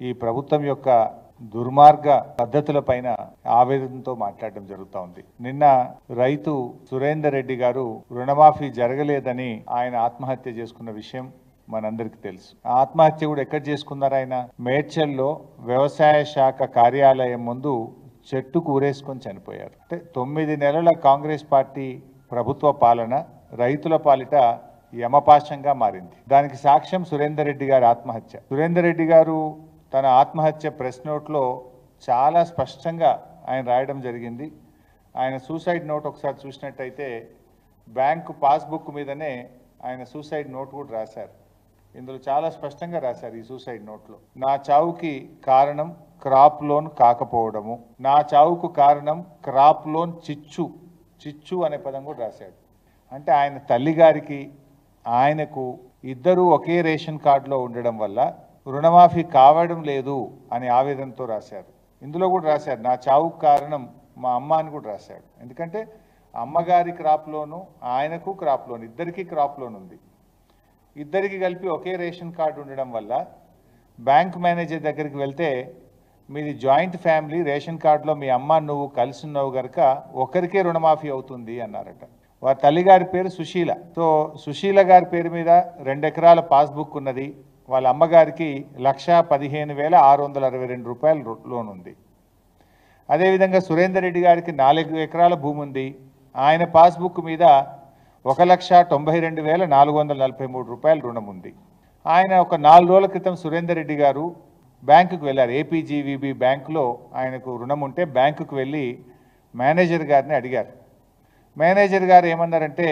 ఈ ప్రభుత్వం యొక్క దుర్మార్గ పద్ధతులపైన ఆవేదనతో మాట్లాడడం జరుగుతూ ఉంది. నిన్న రైతు సురేందర్ రెడ్డి గారు రుణమాఫీ జరగలేదని ఆయన ఆత్మహత్య చేసుకున్న విషయం మనందరికీ తెలుసు. ఆత్మహత్య కూడా ఎక్కడ చేసుకున్నారు? ఆయన మేడ్చల్లో వ్యవసాయ శాఖ కార్యాలయం ముందు చెట్టుకు ఊరేసుకొని చనిపోయారు. అంటే 9 నెలల కాంగ్రెస్ పార్టీ ప్రభుత్వ పాలన రైతుల పాలిట యమపాశంగా మారింది. దానికి సాక్ష్యం సురేందర్ రెడ్డి గారి ఆత్మహత్య. సురేందర్ రెడ్డి గారు తన ఆత్మహత్య ప్రెస్ నోట్లో చాలా స్పష్టంగా ఆయన రాయడం జరిగింది. ఆయన సూసైడ్ నోట్ ఒకసారి చూసినట్టయితే బ్యాంకు పాస్బుక్ మీదనే ఆయన సూసైడ్ నోట్ కూడా రాశారు. ఇందులో చాలా స్పష్టంగా రాశారు ఈ సూసైడ్ నోట్లో, నా చావుకి కారణం క్రాప్ లోన్ కాకపోవడము, నా చావుకు కారణం క్రాప్ లోన్ చిచ్చు అనే పదం కూడా రాశాడు. అంటే ఆయన తల్లి గారికి ఆయనకు ఇద్దరు ఒకే రేషన్ కార్డులో ఉండడం వల్ల రుణమాఫీ కావడం లేదు అని ఆవేదనతో రాశారు. ఇందులో కూడా రాశారు నా చావుకు కారణం మా అమ్మ అని కూడా రాశాడు. ఎందుకంటే అమ్మగారి క్రాప్ లోను ఆయనకు క్రాప్ లోన్, ఇద్దరికి క్రాప్ లోన్ ఉంది. ఇద్దరికి కలిపి ఒకే రేషన్ కార్డు ఉండడం వల్ల బ్యాంక్ మేనేజర్ దగ్గరికి వెళ్తే మీది జాయింట్ ఫ్యామిలీ, రేషన్ కార్డులో మీ అమ్మ నువ్వు కలిసి ఉన్నావు కనుక ఒకరికే రుణమాఫీ అవుతుంది అన్నారట. వారి తల్లిగారి పేరు సుశీల. సో సుశీల గారి పేరు మీద 2 ఎకరాల పాస్బుక్ ఉన్నది. వాళ్ళ అమ్మగారికి 1,15,662 రూపాయలు లోన్ ఉంది. అదేవిధంగా సురేందర్ రెడ్డి గారికి 4 ఎకరాల భూమి ఉంది. ఆయన పాస్బుక్ మీద 1,92,443 రూపాయలు రుణం ఉంది. ఆయన ఒక 4 రోజుల క్రితం సురేందర్ రెడ్డి గారు బ్యాంకుకు వెళ్ళారు. ఏపీజీవీబీ బ్యాంకులో ఆయనకు రుణం ఉంటే బ్యాంకుకు వెళ్ళి మేనేజర్ గారిని అడిగారు. మేనేజర్ గారు ఏమన్నారంటే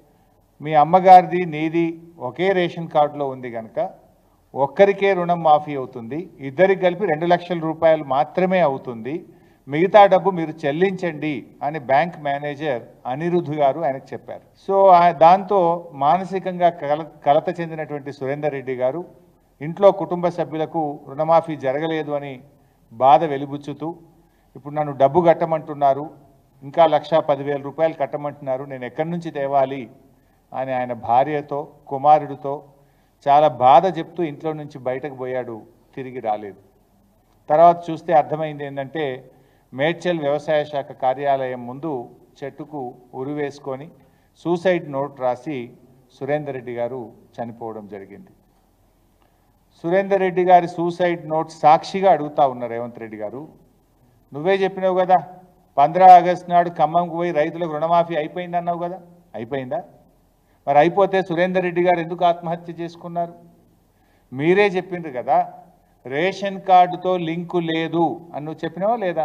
మీ అమ్మగారిది నీది ఒకే రేషన్ కార్డులో ఉంది కనుక ఒక్కరికే రుణం మాఫీ అవుతుంది, ఇద్దరికి కలిపి 2 లక్షల రూపాయలు మాత్రమే అవుతుంది, మిగతా డబ్బు మీరు చెల్లించండి అని బ్యాంక్ మేనేజర్ అనిరుద్ధ్ గారు ఆయనకు చెప్పారు. సో దాంతో మానసికంగా కలత చెందినటువంటి సురేందర్ రెడ్డి గారు ఇంట్లో కుటుంబ సభ్యులకు రుణమాఫీ జరగలేదు అని బాధ వెలిబుచ్చుతూ ఇప్పుడు నన్ను డబ్బు కట్టమంటున్నారు, ఇంకా 1,10,000 రూపాయలు కట్టమంటున్నారు, నేను ఎక్కడి నుంచి తేవాలి అని ఆయన భార్యతో కుమారుడితో చాలా బాధ చెప్తూ ఇంట్లో నుంచి బయటకు పోయాడు. తిరిగి రాలేదు. తర్వాత చూస్తే అర్థమైంది ఏంటంటే మేడ్చల్ వ్యవసాయ శాఖ కార్యాలయం ముందు చెట్టుకు ఉరివేసుకొని సూసైడ్ నోట్ రాసి సురేందర్ రెడ్డి గారు చనిపోవడం జరిగింది. సురేందర్ రెడ్డి గారి సూసైడ్ నోట్ సాక్షిగా అడుగుతా ఉన్నారు రేవంత్ రెడ్డి గారు, నువ్వే చెప్పినావు కదా 15 ఆగస్టు నాడు ఖమ్మంకు పోయి రైతులకు రుణమాఫీ అయిపోయింది అన్నావు కదా, అయిపోయిందా? మరి అయిపోతే సురేందర్ రెడ్డి గారు ఎందుకు ఆత్మహత్య చేసుకున్నారు? మీరే చెప్పిండ్రు కదా రేషన్ కార్డుతో లింకు లేదు అని నువ్వు చెప్పినావా లేదా?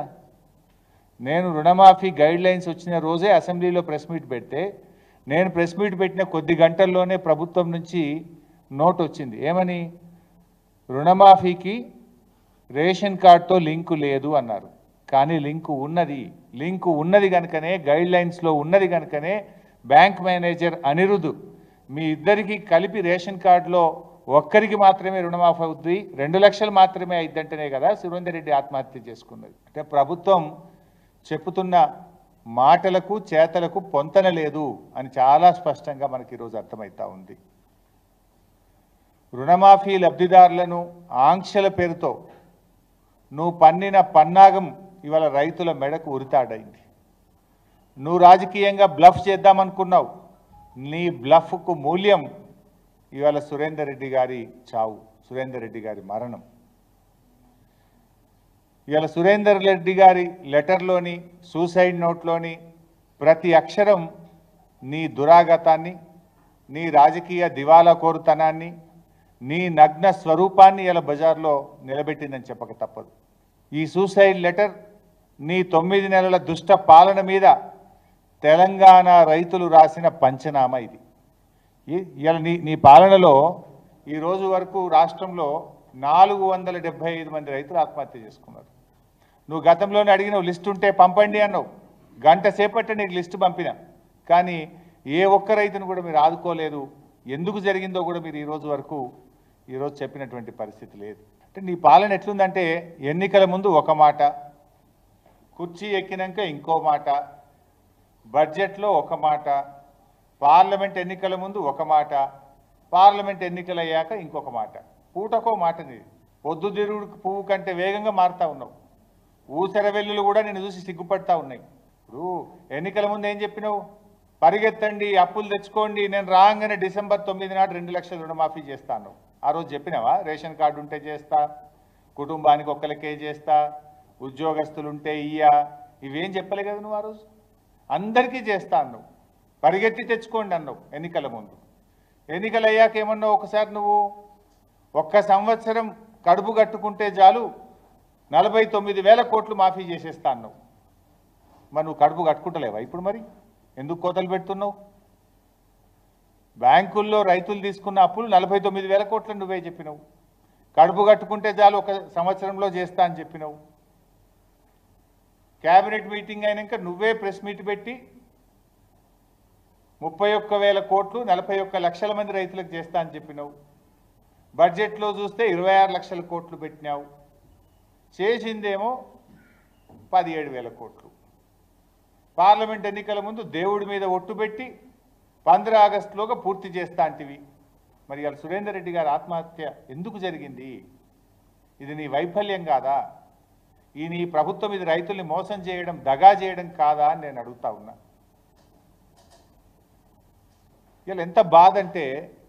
నేను రుణమాఫీ గైడ్ లైన్స్ వచ్చిన రోజే అసెంబ్లీలో ప్రెస్ మీట్ పెడితే నేను ప్రెస్ మీట్ పెట్టిన కొద్ది గంటల్లోనే ప్రభుత్వం నుంచి నోట్ వచ్చింది. ఏమని? రుణమాఫీకి రేషన్ కార్డుతో లింకు లేదు అన్నారు. కానీ లింకు ఉన్నది కనుకనే గైడ్ లైన్స్లో ఉన్నది కనుకనే బ్యాంక్ మేనేజర్ అనిరుద్ధ్ మీ ఇద్దరికి కలిపి రేషన్ కార్డులో ఒక్కరికి మాత్రమే రుణమాఫీ అవుతుంది, 2 లక్షలు మాత్రమే అయిద్దంటేనే కదా సురేందర్ రెడ్డి ఆత్మహత్య చేసుకున్నది. అంటే ప్రభుత్వం చెప్పుతున్న మాటలకు చేతలకు పొంతన లేదు అని చాలా స్పష్టంగా మనకి ఈరోజు అర్థమవుతా ఉంది. రుణమాఫీ లబ్ధిదారులను ఆంక్షల పేరుతో నువ్వు పన్నిన పన్నాగం ఇవాళ రైతుల మెడకు ఉరితాడైంది. నువ్వు రాజకీయంగా బ్లఫ్ చేద్దామనుకున్నావు, నీ బ్లఫ్కు మూల్యం ఇవాళ సురేందర్ రెడ్డి గారి చావు, సురేందర్ రెడ్డి గారి మరణం. ఇవాళ సురేందర్ రెడ్డి గారి లెటర్లోని సూసైడ్ నోట్లోని ప్రతి అక్షరం నీ దురాగతాన్ని, నీ రాజకీయ దివాలా కోరుతనాన్ని, నీ నగ్న స్వరూపాన్ని ఇలా బజార్లో నిలబెట్టిందని చెప్పక తప్పదు. ఈ సూసైడ్ లెటర్ నీ 9 నెలల దుష్ట పాలన మీద తెలంగాణ రైతులు రాసిన పంచనామా ఇది. ఇలా నీ పాలనలో ఈ రోజు వరకు రాష్ట్రంలో 475 మంది రైతులు ఆత్మహత్య చేసుకున్నారు. నువ్వు గతంలోనే అడిగిన లిస్టు ఉంటే పంపండి అన్నావు, గంట సేపట్టే నీకు లిస్టు పంపినా, కానీ ఏ ఒక్క రైతును కూడా మీరు ఆదుకోలేదు. ఎందుకు జరిగిందో కూడా మీరు ఈరోజు చెప్పినటువంటి పరిస్థితి లేదు. అంటే నీ పాలన ఎట్లుందంటే ఎన్నికల ముందు ఒక మాట, కుర్చీ ఎక్కినాక ఇంకో మాట, బడ్జెట్లో ఒక మాట, పార్లమెంట్ ఎన్నికల ముందు ఒక మాట, పార్లమెంట్ ఎన్నికలు అయ్యాక ఇంకొక మాట, పూటకో మాట. పొద్దుతిరుగుడు పువ్వు కంటే వేగంగా మారుతా ఉన్నావు. ఊసర వెల్లులు కూడా నిన్ను చూసి సిగ్గుపడతా ఉన్నాయి. ఇప్పుడు ఎన్నికల ముందు ఏం చెప్పినావు? పరిగెత్తండి, అప్పులు తెచ్చుకోండి, నేను రాగానే డిసెంబర్ 9 నాడు 2 లక్షల రుణమాఫీ చేస్తాను. ఆ రోజు చెప్పినావా? రేషన్ కార్డు ఉంటే చేస్తా, కుటుంబానికి ఒక్కరికే చేస్తా, ఉద్యోగస్తులు ఉంటే ఇయ్యా, ఇవేం చెప్పలే కదా నువ్వు ఆ రోజు. అందరికీ చేస్తా అన్నావు, పరిగెత్తి తెచ్చుకోండి అన్నావు ఎన్నికల ముందు. ఎన్నికలు అయ్యాక ఏమన్నావు? ఒకసారి నువ్వు ఒక్క సంవత్సరం కడుపు కట్టుకుంటే చాలు 49,000 కోట్లు మాఫీ చేసేస్తా అన్నావు. మరి నువ్వు కడుపు కట్టుకుంటలేవా ఇప్పుడు? మరి ఎందుకు కోతలు పెడుతున్నావు? బ్యాంకుల్లో రైతులు తీసుకున్న అప్పులు 49,000 కోట్లు నువ్వే చెప్పినావు. కడుపు కట్టుకుంటే చాలు ఒక సంవత్సరంలో చేస్తా అని చెప్పినావు. క్యాబినెట్ మీటింగ్ అయినాక నువ్వే ప్రెస్ మీట్ పెట్టి 31,000 కోట్లు 41 లక్షల మంది రైతులకు చేస్తా అని చెప్పినావు. బడ్జెట్లో చూస్తే 26 లక్షల కోట్లు పెట్టినావు. చేసిందేమో 17,000 కోట్లు. పార్లమెంట్ ఎన్నికల ముందు దేవుడి మీద ఒట్టు పెట్టి 15 ఆగస్టులోగా పూర్తి చేస్తా అంటివి. మరి ఇవాళ సురేందర్ రెడ్డి గారి ఆత్మహత్య ఎందుకు జరిగింది? ఇది నీ వైఫల్యం కాదా? ఈ నీ ప్రభుత్వం ఇది రైతుల్ని మోసం చేయడం, దగా చేయడం కాదా అని నేను అడుగుతా ఉన్నా. ఇవాళ ఎంత బాధ అంటే,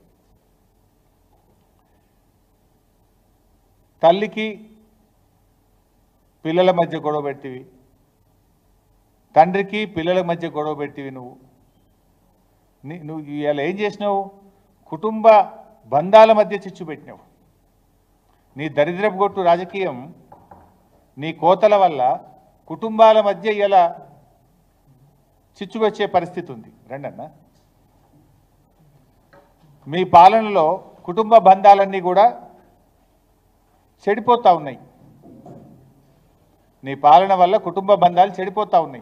తల్లికి పిల్లల మధ్య గొడవ పెట్టివి, తండ్రికి పిల్లల మధ్య గొడవ పెట్టివి. నువ్వు ఇవాళ ఏం చేసినావు? కుటుంబ బంధాల మధ్య చిచ్చు పెట్టినావు. నీ దరిద్రపు గొట్టు రాజకీయం, నీ కోతల వల్ల కుటుంబాల మధ్య ఇలా చిచ్చు వచ్చే పరిస్థితి ఉంది. రండన్న, మీ పాలనలో కుటుంబ బంధాలన్నీ కూడా చెడిపోతూ ఉన్నాయి. నీ పాలన వల్ల కుటుంబ బంధాలు చెడిపోతూ ఉన్నాయి.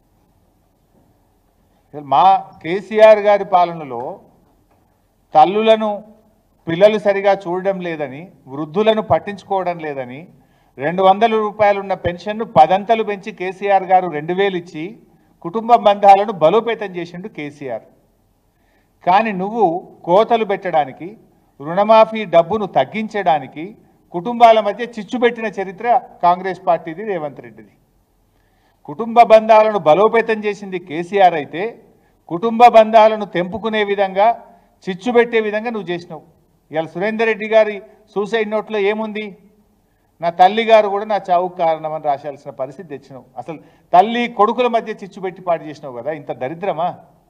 మా కేసీఆర్ గారి పాలనలో తల్లులను పిల్లలు సరిగా చూడడం లేదని, వృద్ధులను పట్టించుకోవడం లేదని, 200 రూపాయలున్న పెన్షన్ను 10 అంతలు పెంచి కేసీఆర్ గారు 2,000 ఇచ్చి కుటుంబ బంధాలను బలోపేతం చేసిండు కేసీఆర్. కానీ నువ్వు కోతలు పెట్టడానికి, రుణమాఫీ డబ్బును తగ్గించడానికి, కుటుంబాల మధ్య చిచ్చు పెట్టిన చరిత్ర కాంగ్రెస్ పార్టీది, రేవంత్ రెడ్డిది. కుటుంబ బంధాలను బలోపేతం చేసింది కేసీఆర్ అయితే, కుటుంబ బంధాలను తెంపుకునే విధంగా, చిచ్చు పెట్టే విధంగా నువ్వు చేసినావు. ఇవాళ సురేందర్ రెడ్డి గారి సూసైడ్ నోట్లో ఏముంది? నా తల్లి గారు కూడా నా చావుకు కారణం అని రాశాల్సిన పరిస్థితి తెచ్చినావు. అసలు తల్లి కొడుకుల మధ్య చిచ్చు పెట్టి పాటు చేసినావు కదా. ఇంత దరిద్రమా?